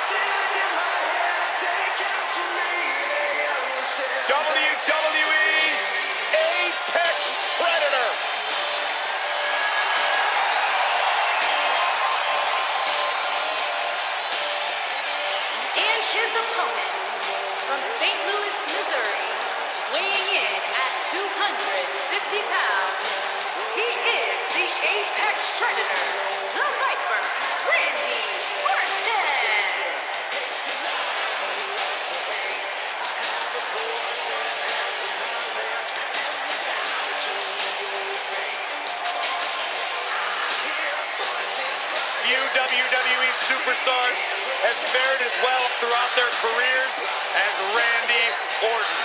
WWE's Apex Predator. And his opponent, from St. Louis, Missouri, weighing in at 250 pounds, he is the Apex Predator, the Viper, Randy Orton. Few WWE superstars have fared as well throughout their careers as Randy Orton.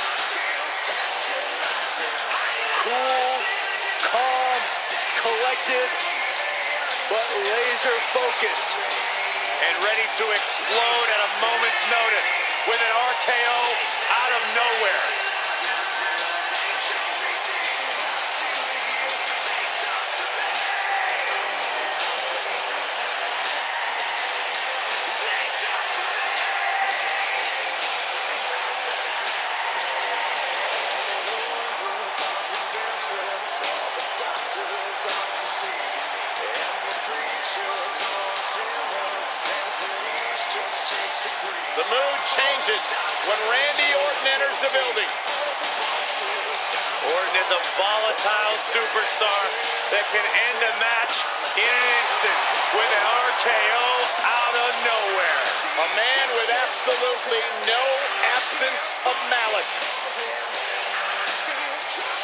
Cool, calm, collected, but laser focused and ready to explode at a moment's notice with an RKO out of nowhere. The mood changes when Randy Orton enters the building. Orton is a volatile superstar that can end a match in an instant with an RKO out of nowhere. A man with absolutely no absence of malice.